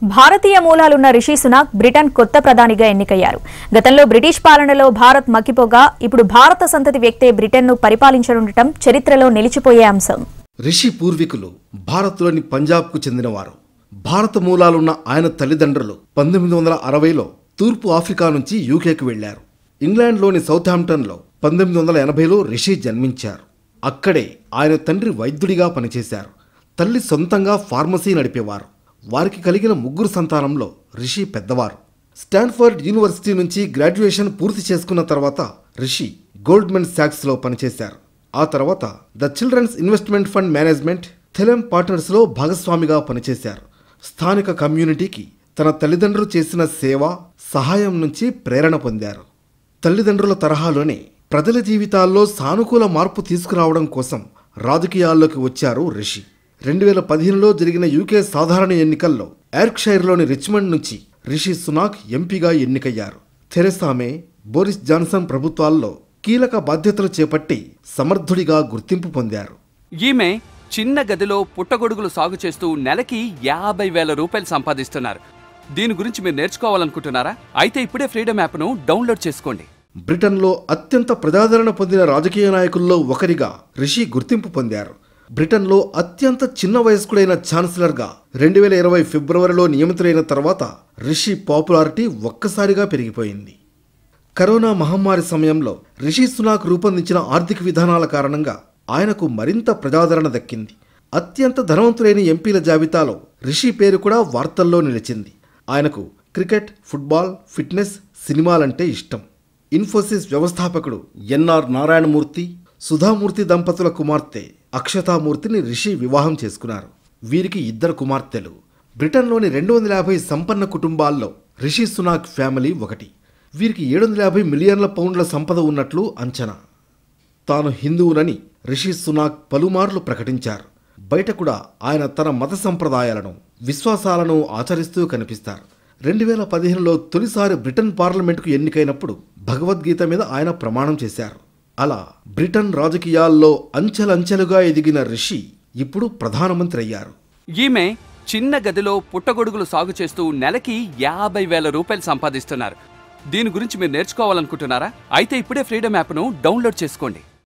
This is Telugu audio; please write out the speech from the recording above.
భారతీయ మూలాలున్న రిషి సునాక్ బ్రిటన్ కొత్త ప్రధానిగా ఎన్నికయ్యారు. గతంలో బ్రిటిష్ పాలనలో భారత్ మక్కిపోగా ఇప్పుడు భారత సంతతి వ్యక్తే బ్రిటన్ను పరిపాలించనుండటం చరిత్రలో నిలిచిపోయే అంశం. రిషి పూర్వీకులు భారత్లోని పంజాబ్కు చెందినవారు. భారత మూలాలున్న ఆయన తల్లిదండ్రులు 1960లో తూర్పు ఆఫ్రికా నుంచి యూకేకు వెళ్లారు. ఇంగ్లాండ్లోని సౌథాంప్టన్లో 1980లో రిషి జన్మించారు. అక్కడే ఆయన తండ్రి వైద్యుడిగా పనిచేశారు. తల్లి సొంతంగా ఫార్మసీ నడిపేవారు. వారికి కలిగిన 3 సంతానంలో రిషి పెద్దవారు. స్టాన్ఫర్డ్ యూనివర్సిటీ నుంచి గ్రాడ్యుయేషన్ పూర్తి చేసుకున్న తర్వాత రిషి గోల్డ్మెన్ సాక్స్లో పనిచేశారు. ఆ తర్వాత the children's investment fund management Theleme పార్ట్నర్స్లో భాగస్వామిగా పనిచేశారు. స్థానిక కమ్యూనిటీకి తన తల్లిదండ్రులు చేసిన సేవ, సహాయం నుంచి ప్రేరణ పొందారు. తల్లిదండ్రుల తరహాలోనే ప్రజల జీవితాల్లో సానుకూల మార్పు తీసుకురావడం కోసం రాజకీయాల్లోకి వచ్చారు రిషి. 2015లో జరిగిన యూకే సాధారణ ఎన్నికల్లో యార్క్షైర్లోని రిచ్మండ్ నుంచి రిషి సునాక్ ఎంపీగా ఎన్నికయ్యారు. థెరెసా మే, బోరిస్ జాన్సన్ ప్రభుత్వాల్లో కీలక బాధ్యతలు చేపట్టి సమర్థుడిగా గుర్తింపు పొందారు. ఈమె చిన్న గదిలో పుట్టగొడుగులు సాగు చేస్తూ నెలకి 50,000 రూపాయలు సంపాదిస్తున్నారు. దీని గురించి మీరు నేర్చుకోవాలనుకుంటున్నారా? అయితే ఇప్పుడే ఫ్రీడమ్ యాప్ను డౌన్లోడ్ చేసుకోండి. బ్రిటన్లో అత్యంత ప్రజాదరణ పొందిన రాజకీయ నాయకుల్లో ఒకరిగా రిషి గుర్తింపు పొందారు. బ్రిటన్లో అత్యంత చిన్న వయస్కుడైన ఛాన్సలర్గా 2020 ఫిబ్రవరిలో నియమితులైన తర్వాత రిషి పాపులారిటీ ఒక్కసారిగా పెరిగిపోయింది. కరోనా మహమ్మారి సమయంలో రిషి సునాక్ రూపొందించిన ఆర్థిక విధానాల కారణంగా ఆయనకు మరింత ప్రజాదరణ దక్కింది. అత్యంత ధనవంతులైన ఎంపీల జాబితాలో రిషి పేరు కూడా వార్తల్లో నిలిచింది. ఆయనకు క్రికెట్, ఫుట్బాల్, ఫిట్నెస్, సినిమాలంటే ఇష్టం. ఇన్ఫోసిస్ వ్యవస్థాపకుడు ఎన్ఆర్ నారాయణమూర్తి, సుధామూర్తి దంపతుల కుమార్తె అక్షతామూర్తిని రిషి వివాహం చేసుకున్నారు. వీరికి 2 కుమార్తెలు. బ్రిటన్లోని 250 సంపన్న కుటుంబాల్లో రిషి సునాక్ ఫ్యామిలీ ఒకటి. వీరికి 750 మిలియన్ల పౌండ్ల సంపద ఉన్నట్లు అంచనా. తాను హిందువునని రిషి సునాక్ పలుమార్లు ప్రకటించారు. బయట కూడా ఆయన తన మత సంప్రదాయాలను, విశ్వాసాలను ఆచరిస్తూ కనిపిస్తారు. 2015లో తొలిసారి బ్రిటన్ పార్లమెంటుకు ఎన్నికైనప్పుడు భగవద్గీత మీద ఆయన ప్రమాణం చేశారు. అలా బ్రిటన్ రాజకీయాల్లో అంచెలంచెలుగా ఎదిగిన రిషి ఇప్పుడు ప్రధానమంత్రి అయ్యారు. ఈమె చిన్న గదిలో పుట్టగొడుగులు సాగు చేస్తూ నెలకి 50,000 రూపాయలు సంపాదిస్తున్నారు. దీని గురించి మీరు నేర్చుకోవాలనుకుంటున్నారా? అయితే ఇప్పుడే ఫ్రీడమ్ యాప్ను డౌన్లోడ్ చేసుకోండి.